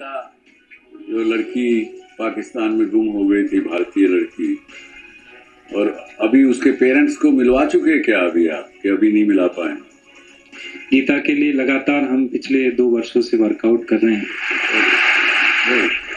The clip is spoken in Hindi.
जो लड़की पाकिस्तान में गुम हो गई थी, भारतीय लड़की, और अभी उसके पेरेंट्स को मिलवा चुके हैं क्या अभी आप, कि अभी नहीं मिला पाए? गीता के लिए लगातार हम पिछले 2 वर्षों से वर्कआउट कर रहे हैं।